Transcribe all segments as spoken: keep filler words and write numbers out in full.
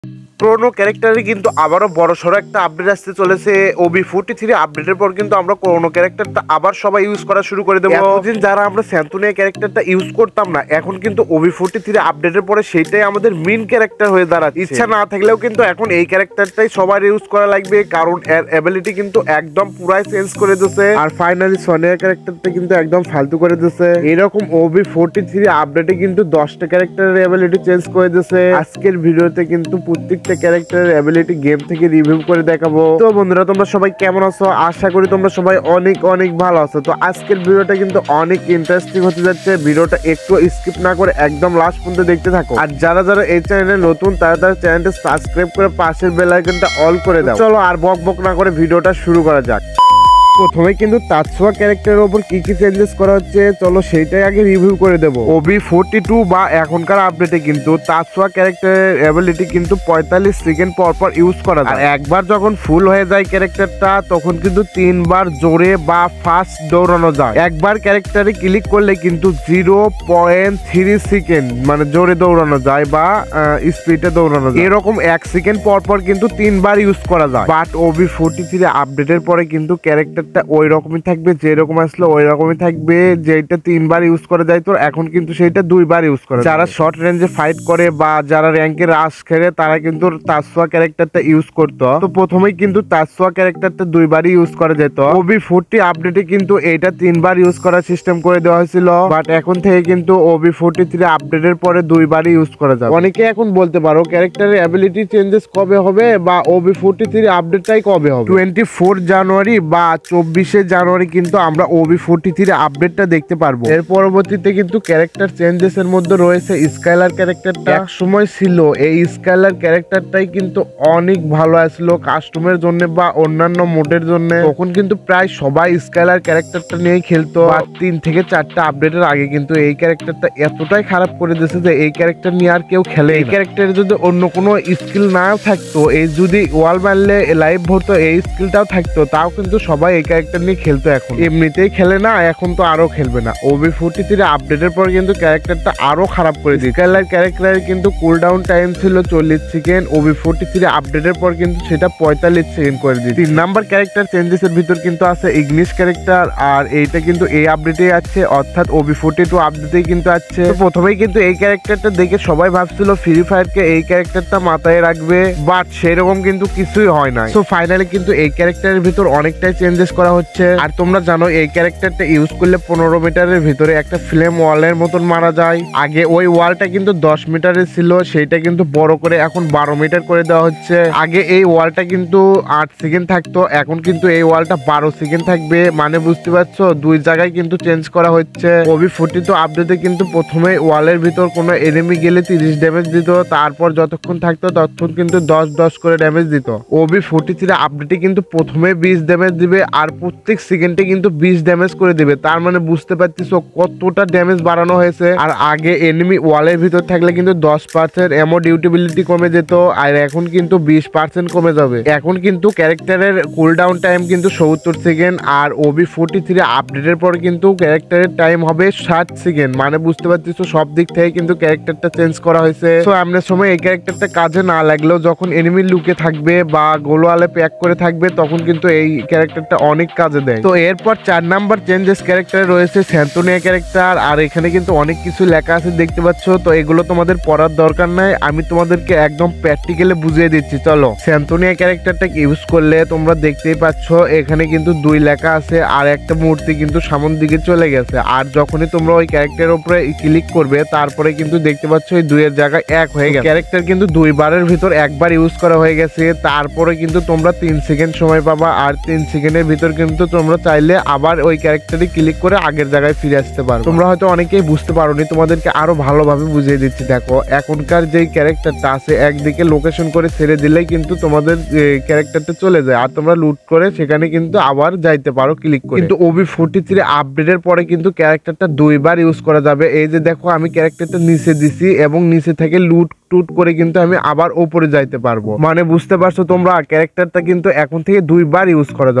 পুরোনো ক্যারেক্টারে কিন্তু আবারও বড় সড়ো একটা আপডেট আসতে চলেছে। ওবি ফোরটি থ্রি আপডেটের পর কিন্তু আমরা পুরোনো ক্যারেক্টারটা আবার সবাই ইউজ করা শুরু করে দেবো। এতদিন যারা আমরা স্যান্টুনিয়া ক্যারেক্টারটা ইউজ করতাম না, এখন কিন্তু ওবি ফোরটি থ্রি আপডেটের পরে সেইটাই আমাদের মেইন ক্যারেক্টার হয়ে দাঁড়াচ্ছে। ইচ্ছা না থাকলেও কিন্তু এখন এই ক্যারেক্টারটাই সবার ইউজ করা লাগবে, কারণ এর অ্যাবিলিটি কিন্তু একদম পুরাই চেঞ্জ করে দিচ্ছে। আর ফাইনালি সোনিয়া ক্যারেক্টারটা কিন্তু একদম ফালতু করে দিচ্ছে। এরকম ওবি ফোরটি থ্রি আপডেটে কিন্তু দশটা ক্যারেক্টারের অ্যাবিলিটি চেঞ্জ করে দিচ্ছে। আজকের ভিডিওতে কিন্তু প্রত্যেকটা ক্যারেক্টারের অ্যাবিলিটি গেম থেকে রিভিউ করে দেখাবো। তো বন্ধুরা, তোমরা সবাই কেমন আছো? আশা করি তোমরা সবাই অনেক অনেক ভালো আছো। তো আজকের ভিডিওটা কিন্তু অনেক ইন্টারেস্টিং হতে যাচ্ছে। ভিডিওটা একটু স্কিপ না করে একদম লাস্ট পর্যন্ত দেখতে থাকো। আর যারা যারা এই চ্যানেলে নতুন তারা তারা চ্যানেলটা সাবস্ক্রাইব করে পাশের বেল আইকনটা অল করে দাও। চলো আর বক বক না করে ভিডিওটা শুরু করা যাক। প্রথমে কিন্তু তাৎসুয়া ক্যারেক্টারের উপর কি কি চেঞ্জেস করা হচ্ছে চলো সেইটাই আগে রিভিউ করে দেবো। ওবি ফোরটি টু বা এখনকার আপডেটে কিন্তু তাৎসুয়া ক্যারেক্টারের অ্যাবিলিটি কিন্তু পঁয়তাল্লিশ সেকেন্ড পর পর ইউজ করা যায়। একবার যখন ফুল হয়ে যায় ক্যারেক্টারটা তখন কিন্তু তিনবার জোরে বা ফাস্ট দৌড়ানো যায়। একবার ক্যারেক্টারে ক্লিক করলে কিন্তু জিরো পয়েন্ট থ্রি সেকেন্ড মানে জোরে দৌড়ানো যায় বা স্পিডে দৌড়ানো যায়। এরকম এক সেকেন্ড পর পর কিন্তু তিনবার ইউজ করা যায়। বাট ওবি ফোরটি থ্রি আপডেটের পরে কিন্তু ক্যারেক্টার ওই রকমই থাকবে, যেরকম আসলে ওই রকমই থাকবে। যেটা তিনবার ইউজ করা যায় তো এখন কিন্তু সেইটা দুইবার ইউজ করা। যারা শর্ট রেঞ্জে ফাইট করে বা যারা র্যাঙ্কে রাশ খেলে তারা কিন্তু তাৎসুয়া ক্যারেক্টারটা ইউজ করতো। তো প্রথমেই কিন্তু তাৎসুয়া ক্যারেক্টারটা দুইবারই ইউজ করা যেত। ওবি ফোরটি আপডেটে কিন্তু এটা তিনবার ইউজ করার সিস্টেম করে দেওয়া হয়েছিল। বাট এখন থেকে কিন্তু ওবি ফোরটি থ্রি আপডেটের পরে দুইবারই ইউজ করা যাবে। অনেকে এখন বলতে পারো ক্যারেক্টারের অ্যাবিলিটি চেঞ্জেস কবে হবে বা ওবি ফোরটি থ্রি আপডেটটাই কবে হবে। টোয়েন্টি ফোর জানুয়ারি বা চব্বিশে জানুয়ারি কিন্তু আমরা ওবি ফোরটি থ্রি আপডেটটা দেখতে পারবো। এর পরবর্তীতে কিন্তু ক্যারেক্টার চেঞ্জেস এর মধ্যে রয়েছে স্কাইলার ক্যারেক্টারটা। এক সময় ছিল এই স্কাইলার ক্যারেক্টারটাই কিন্তু অনেক ভালো আসলো কাস্টমের জন্য বা অন্যান্য মোডের জন্য। তখন কিন্তু প্রায় সবাই স্কাইলার ক্যারেক্টারটা নিয়েই খেলতো। আর তিন থেকে চারটা আপডেটের আগে কিন্তু এই ক্যারেক্টারটা এতটাই খারাপ করে দিয়েছে যে এই ক্যারেক্টার নিয়ে আর কেউ খেলে। এই ক্যারেক্টারে যদি অন্য কোনো স্কিল নাও থাকতো, এই যদি ওয়াল মারলে লাইভ ভরতো এই স্কিলটাও থাকতো, তাও কিন্তু সবাই এই ক্যারেক্টার নিয়ে খেলতো। এখন এমনিতেই খেলে না, এখন তো আরো খেলবে না। ওবি ফোরটি থ্রি আপডেটের পর কিন্তু ক্যারেক্টারটা আরো খারাপ করে দিয়েছে। স্কাইলার ক্যারেক্টারের কিন্তু কুল ডাউন টাইম ছিল চল্লিশ সেকেন্ড, ওবি ফোরটি থ্রি আপডেটের পর কিন্তু সেটা পঁয়তাল্লিশ সেকেন্ড করে দিয়েছে। তিন নাম্বার ক্যারেক্টার চেঞ্জেস এর ভিতর কিন্তু আছে ইগনিশ ক্যারেক্টার, আর এইটা কিন্তু এই আপডেটে আছে, অর্থাৎ ওবি ফোরটি টু আপডেটেই কিন্তু আছে। প্রথমেই কিন্তু এই ক্যারেক্টারটা দেখে সবাই ভাবছিল ফ্রি ফায়ার কে এই ক্যারেক্টারটা মাথায় রাখবে, বাট সেরকম কিন্তু কিছুই হয় না। সো ফাইনালি কিন্তু এই ক্যারেক্টারের ভিতর অনেকটাই চেঞ্জেস করা হচ্ছে। আর তোমরা জানো এই ক্যারেক্টারটা ইউজ করলে পনেরো মিটারের ভিতরে একটা ফ্লেম ওয়ালের মতন মারা যায়। আগে ওই ওয়ালটা কিন্তু দশ মিটারের ছিল, সেইটা কিন্তু বড় করে এখন বারো মিটার করে দেওয়া হচ্ছে। আগে এই ওয়ালটা কিন্তু আট সেকেন্ড থাকতো, এখন কিন্তু এই ওয়ালটা বারো সেকেন্ড থাকবে। মানে বুঝতে পারছো, দুই জায়গায় কিন্তু চেঞ্জ করা হচ্ছে। ওবি ফোরটি টু আপডেটে কিন্তু প্রথমে ওয়ালের ভিতর কোনো এনিমি গেলে তিরিশ ড্যামেজ দিত, তারপর যতক্ষণ থাকতো ততক্ষণ কিন্তু দশ দশ করে ড্যামেজ দিত। ওবি ফোরটি থ্রি আপডেটে কিন্তু প্রথমে বিশ ড্যামেজ দিবে আর প্রত্যেক সেকেন্ডে কিন্তু বিশ ড্যামেজ করে দিবে। তার মানে বুঝতে পারতেছো কতটা ড্যামেজ বাড়ানো হয়েছে। আর আগে এনিমি ওয়ালের ভিতর থাকলে কিন্তু দশ পার্সেন্ট এমো ডিউটিবিলিটি কমে যেত, আর এখন কিন্তু বিশ পার্সেন্ট কমে যাবে। এখন কিন্তু ক্যারেক্টারের কুলডাউন টাইম কিন্তু সত্তর সেকেন্ড, আর ওবি ফোরটি থ্রি আপডেটের পর কিন্তু ক্যারেক্টারের টাইম হবে ষাট সেকেন্ড। মানে বুঝতে পারতেছো সব দিক থেকে কিন্তু ক্যারেক্টারটা চেঞ্জ করা হয়েছে। তো এমন সময় এই ক্যারেক্টারটা কাজে না লাগলেও যখন এনিমি লুকে থাকবে বা গোলওয়ালে প্যাক করে থাকবে তখন কিন্তু এই ক্যারেক্টারটা অনেক কাজে দেয়। তো এরপর চার নাম্বার চেঞ্জেস ক্যারেক্টারে রয়েছে স্যান্টুনিয়া ক্যারেক্টার, আর এখানে কিন্তু অনেক কিছু লেখা আছে দেখতে পাচ্ছ। তো এগুলো তোমাদের পড়ার দরকার নাই, আমি তোমাদেরকে একদম প্র্যাকটিক্যালি বুঝিয়ে দিচ্ছি। চলো, স্যান্টুনিয়া ক্যারেক্টারটা ইউজ করলে তোমরা দেখতেই পাচ্ছ এখানে কিন্তু দুই লেখা আছে আর একটা মূর্তি কিন্তু সামনের দিকে চলে গেছে। আর যখনই তোমরা ওই ক্যারেক্টারের উপরে ক্লিক করবে তারপরে কিন্তু দেখতে পাচ্ছ ওই দুইয়ের জায়গায় এক হয়ে গেছে। ক্যারেক্টার কিন্তু দুইবারের ভিতর একবার ইউজ করা হয়ে গেছে। তারপরে কিন্তু তোমরা তিন সেকেন্ড সময় পাবা, আর তিন সেকেন্ডের ভিতর কিন্তু তোমরা চাইলে আবার ওই ক্যারেক্টারে ক্লিক করে আগের জায়গায় ফিরে আসতে পারো। তোমরা হয়তো অনেকেই বুঝতে পারোনি, তোমাদেরকে আরো ভালোভাবে বুঝিয়ে দিচ্ছি। দেখো, এখনকার যেই ক্যারেক্টারটা আছে একদিকে লোকেশন করে ছেড়ে দিলেই কিন্তু তোমাদের ক্যারেক্টারটা চলে যায়, আর তোমরা লুট করে সেখানে কিন্তু আবার যাইতে পারো ক্লিক করে। কিন্তু ওবি ফোরটি থ্রি আপডেটের পরে কিন্তু ক্যারেক্টারটা দুইবার ইউজ করা যাবে। এই যে দেখো, আমি ক্যারেক্টারটা নিচে দিছি এবং নিচে থেকে লুট টুট করে কিন্তু আমি আবার উপরে যাইতে পারবো। মানে বুঝতে পারছো তোমরা, ক্যারেক্টারটা কিন্তু এখন থেকে দুইবার ইউজ করা যাবে। একবার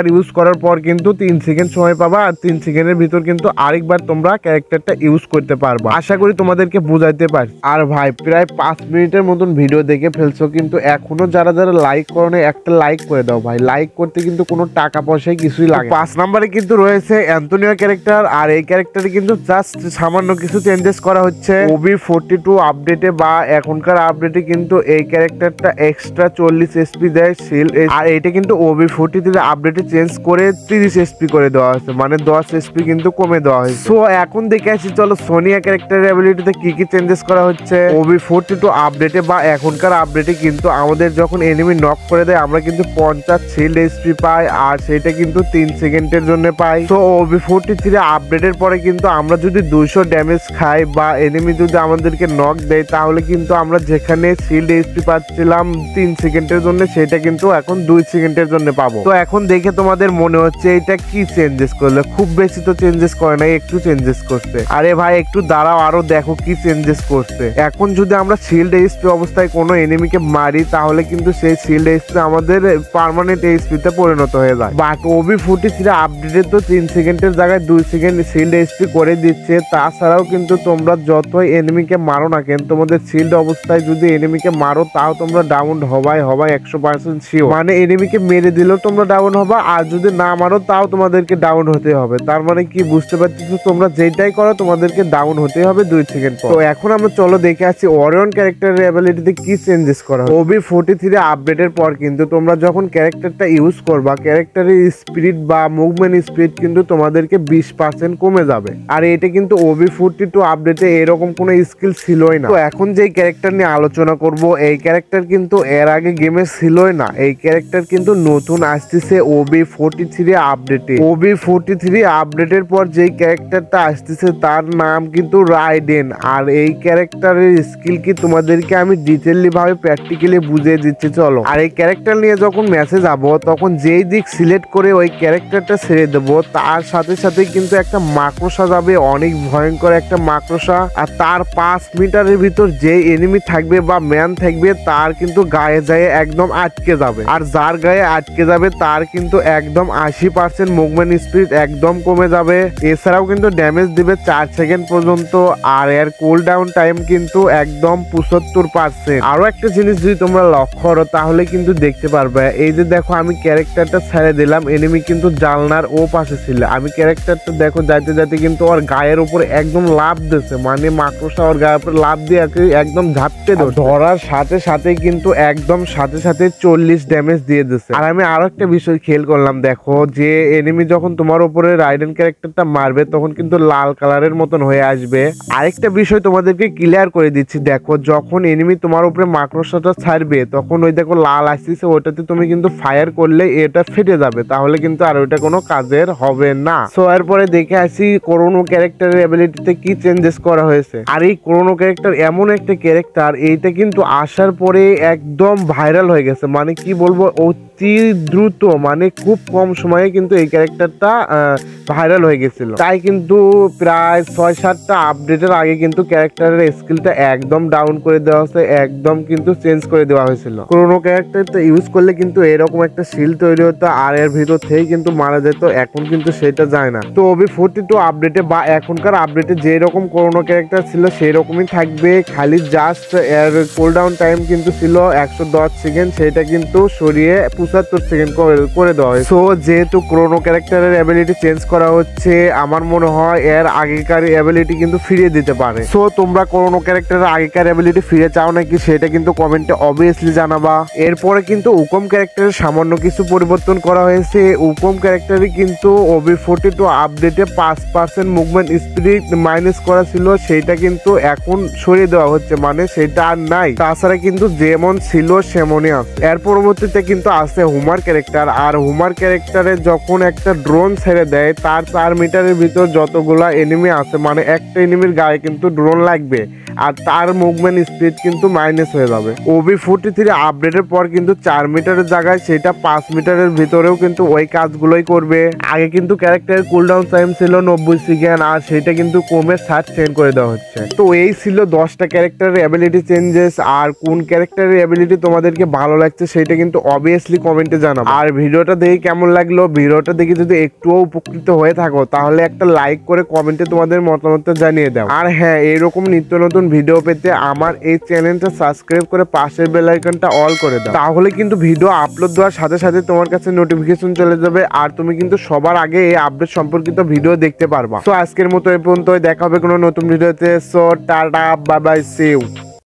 একবার ইউজ করার পর কিন্তু তিন সেকেন্ড সময় পাবা, আর তিন সেকেন্ডের ভিতর কিন্তু আরেকবার তোমরা ক্যারেক্টারটা ইউজ করতে পারবা। আশা করি তোমাদেরকে বুঝাইতে পারি। আর ভাই প্রায় পাঁচ মিনিটের মতন ভিডিও দেখে ফেলছো, কিন্তু এখনো যারা যারা লাইক করো না একটা লাইক করে দাও ভাই। লাইক করতে কিন্তু কোনো টাকা পয়সায় কিছুই লাগে। পাঁচ নাম্বারে কিন্তু রয়েছে অ্যান্টোনিও ক্যারেক্টার, আর এই ক্যারেক্টারে কিন্তু জাস্ট সামান্য কিছু চেঞ্জেস করা হচ্ছে ওবি ফোরটি টু আপডেটে বা এখনকার আপডেটে কিন্তু এই ক্যারেক্টারটা এক্সট্রা চল্লিশ এসপি দেয় শিল, আর এটা কিন্তু ওবি ফোরটি থ্রি আপডেটে চেঞ্জ করে তিরিশ এসপি করে দেওয়া হয়েছে, মানে দশ এসপি কিন্তু কমে দেওয়া হয়েছে। তো এখন দেখে আসি চলো সোনিয়া ক্যারেক্টারের অ্যাবিলিটিতে কি কি চেঞ্জেস করা হচ্ছে। ওবি ফোরটি টু আপডেটে বা এখনকার আপডেটে কিন্তু আমাদের যখন এনিমি নক করে দেয় আমরা কিন্তু পঞ্চাশ শিল্ড এসপি পাই, আর সেটা কিন্তু তিন সেকেন্ডের জন্য পাই। তো ওবি ফোরটি থ্রি আপডেটের পরে কিন্তু আমরা যদি দুইশো ড্যামেজ খাই বা এনিমি যদি আমাদেরকে নক দেয় তাহলে কিন্তু আমরা যেখানে শিল্ড এসপি পাচ্ছিলাম তিন সেকেন্ডের জন্য সেটা কিন্তু এখন দুই সেকেন্ডের জন্য পাবো। তো এখন দেখে তোমাদের মনে হচ্ছে এটা কি চেঞ্জেস করলে, খুব বেশি তো চেঞ্জেস করে না, একটু চেঞ্জেস করছে। আরে ভাই একটু দাঁড়াও, আরো দেখো কি চেঞ্জেস করছে। এখন যদি আমরা শিল্ড এসপি অবস্থায় কোনো এনিমিকে মারি তাহলে কিন্তু সেই শিল্ড এসপি আমাদের পার্মানেন্ট এসপি তে পরিণত হয়ে যায়। বাট ওবি ফোরটি থ্রি আপডেটে তো তিন সেকেন্ডের জায়গায় দুই সেকেন্ড শিল্ড এসপি করে দিচ্ছে। তাছাড়াও কিন্তু তোমরা যতই এনিমিকে মারো না কেন তোমাদের শিল্ড অবস্থায় যদি এনিমিকে মারো তাও তোমরা ডাউন হবাই হবাই একশো পার্সেন্ট শিওর। মানে এনিমিকে মেরে দিলেও তোমরা ডাউন হবা, আর যদি না মারো তাও তোমাদেরকে ডাউন হতে হবে। তার মানে কি বুঝতে পারছো, তোমরা যেটাই করো তোমাদেরকে ডাউন হতে হবে দুই সেকেন্ড পর। তো এখন আমরা চলো দেখে আসি ওরিয়ন ক্যারেক্টারের অ্যাবিলিটিতে কি চেঞ্জেস করা হয়। ওবি ফোরটি থ্রি আপডেটের পর কিন্তু তোমরা যখন ক্যারেক্টারটা ইউজ করবা ক্যারেক্টারের স্পিড বা মুভমেন্ট স্পিড কিন্তু তোমাদেরকে বিশ পার্সেন্ট কমে যাবে। আর এটা কিন্তু ওবি ফোরটি টু আপডেটে এরকম কোনো স্কিল ছিলই না। তো এখন যে ক্যারেক্টার নিয়ে আলোচনা করব এই ক্যারেক্টার কিন্তু এর আগে গেমে ছিলই না, এই ক্যারেক্টার কিন্তু নতুন আসতেছে ওবি ফোরটি থ্রি আপডেটে। ওবি ফোরটি থ্রি আপডেটের পর যেই ক্যারেক্টারটা আসতেছে তার নাম কিন্তু রাইডেন। আর এই ক্যারেক্টারের স্কিল কি তোমাদেরকে আমি ডিটেইলি ভাবে প্র্যাকটিক্যালি বুঝিয়ে দিচ্ছি চলো। আর এই ক্যারেক্টার নিয়ে যখন মেসেজ যাবো তখন যেই দিক সিলেক্ট করে ওই ক্যারেক্টারটা ছেড়ে দেবো তার সাথে সাথে কিন্তু একটা মাকড়সা যাবে, অনেক ভয়ঙ্কর একটা মাকড়সা। আর তার পাঁচ মিটারের ভিতর যে এনিমি থাকবে বা ম্যান থাকবে তার কিন্তু গায়ে যায় একদম আটকে যাবে, আর যার গায়ে আটকে যাবে তার কিন্তু একদম আশি পার্সেন্ট মুভমেন্ট স্পিড একদম কমে যাবে। এছাড়াও কিন্তু ড্যামেজ দিবে চার সেকেন্ড পর্যন্ত, আর এর কুল ডাউন টাইম কিন্তু একদম পঁচাত্তর পার্সেন্ট। আরো একটা জিনিস যদি তোমরা লক্ষ্য করো তাহলে কিন্তু দেখতে পারবে, এই যে দেখো আমি ক্যারেক্টারটা ছেড়ে দিলাম, এনিমি কিন্তু জানলার ও পাশে ছিল, আমি ক্যারেক্টারটা দেখো যাইতে যাইতে কিন্তু ওর গায়ের উপর একদম লাভ দিচ্ছে, মানে মাকড়সা ওর গায়ের উপর লাভ দিয়ে একদম ঝাপটে ধরার সাথে সাথে কিন্তু একদম সাথে সাথে চল্লিশ ড্যামেজ দিয়ে দিচ্ছে। আর আমি আরো একটা বিষয় খেয়াল করলাম, দেখো যে এনিমি যখন তোমার উপরে রাইডেন ক্যারেক্টারটা মারবে তখন কিন্তু লাল কালারের মতন হয়ে আসবে। আরেকটা বিষয় তোমাদেরকে ক্লিয়ার করে দিচ্ছি, দেখো যখন এনিমি তোমার উপরে মাকড়সাটা ছাড়বে তখন ওই দেখো লাল আসতেছে, ওইটাতে তুমি কিন্তু ফায়ার করলে এটা ফেটে যাবে, তাহলে কিন্তু আর ওইটা কোনো কাজের হবে না। সো এরপরে দেখে আসি করোনো ক্যারেক্টারের অ্যাবিলিটিতে কি চেঞ্জেস করা হয়েছে। আর এই করোনো ক্যারেক্টার এমন একটা ক্যারেক্টার, এইটা কিন্তু আসার পরে একদম ভাইরাল হয়ে গেছে, মানে কি বলবো অতি দ্রুত, মানে খুব কম সময়ে কিন্তু এই ক্যারেক্টারটা ভাইরাল হয়ে গেছিল। তাই কিন্তু প্রায় ছয় সাতটা আপডেটের আগে কিন্তু ক্যারেক্টারের স্কিলটা একদম ডাউন করে দেওয়া হয়েছে, একদম কিন্তু চেঞ্জ করে দেওয়া হয়েছিল। করোনো ক্যারেক্টারটা ইউজ করলে কিন্তু এরকম একটা শিল্ড তৈরি হতো আর এর ভিতর থেকেই কিন্তু মারা যেত, এখন কিন্তু সেটা যায় না। তো ওবি ফোরটি টু আপডেটে বা এখনকার আপডেটে যে রকম করোনো ক্যারেক্টার ছিল সেই রকমই থাকবে, খালি জাস্ট এর কুল ডাউন টাইম কিন্তু ছিল একশো দশ সেকেন্ড, সেটা কিন্তু সরিয়ে পঁচাত্তর সেকেন্ড করে দেওয়া হয়। সো যেহেতু করোনো ক্যারেক্টারের অ্যাবিলিটি চেঞ্জ করা হচ্ছে, আমার মনে হয় এর আগেকার অ্যাবিলিটি কিন্তু ফিরিয়ে দিতে পারে। সো তোমরা করোনো ক্যারেক্টারের আগেকার অ্যাবিলিটি ফিরে চাও নাকি সেটা কিন্তু কমেন্টে অবভিয়াসলি জানাবা। এরপরে কিন্তু উকম ক্যারেক্টারের সামান্য কিছু পরিবর্তন করা হয়েছে। উকম ক্যারেক্টারে কিন্তু ওবি ফোরটি টু আপডেটে পাঁচ পার্সেন্ট মুভমেন্ট স্পিড মাইনাস করা ছিল, সেইটা কিন্তু এখন সরিয়ে দেওয়া হচ্ছে, মানে সেটা আর নাই। তাছাড়া কিন্তু যেমন ছিল সেমনই আছে। এর পরবর্তীতে কিন্তু আছে হুমার ক্যারেক্টার। আর হুমার ক্যারেক্টারে যখন একটা ড্রোন ছেড়ে দেয় তার চার মিটারের ভিতর যতগুলা এনিমি আছে, মানে একটা এনিমির গায়ে কিন্তু ড্রোন লাগবে আর তার মুভমেন্ট স্পিড কিন্তু মাইনাস হয়ে যাবে। ওবি ফোরটি থ্রি আপডেটের পর কিন্তু চার মিটারের জায়গায় সেটা পাঁচ মিটারের ভিতরেও কিন্তু ওই কাজগুলোই করবে। আগে কিন্তু ক্যারেক্টারের কুলডাউন টাইম ছিল নব্বই সেকেন্ড, আর সেটা কিন্তু কমে ষাট সেকেন্ড করে দেওয়া হচ্ছে। তো এই ছিল দশটা ক্যারেক্টারের অ্যাবিলিটি চেঞ্জেস। আর কোন ক্যারেক্টারের অ্যাবিলিটি তোমাদেরকে ভালো লাগছে সেটা কিন্তু অবভিয়াসলি কমেন্টে জানাবো। আর ভিডিওটা দেখে কেমন লাগলো, ভিডিওটা দেখে যদি একটুও উপকৃত হয়ে থাকো তাহলে একটা লাইক করে কমেন্টে তোমাদের মতামত জানিয়ে দাও। আর হ্যাঁ, এইরকম নিত্য নতুন ভিডিও পেতে আমার এই চ্যানেলটা সাবস্ক্রাইব করে পাশের বেল আইকনটা অল করে দাও, তাহলে কিন্তু ভিডিও আপলোড দেওয়ার সাথে সাথে তোমার কাছে নোটিফিকেশন চলে যাবে আর তুমি কিন্তু সবার আগে এই আপডেট সম্পর্কিত ভিডিও দেখতে পারবা। তো আজকের মতো এই পর্যন্ত, দেখা হবে কোনো নতুন ভিডিওতে। So tata, bye bye, see you.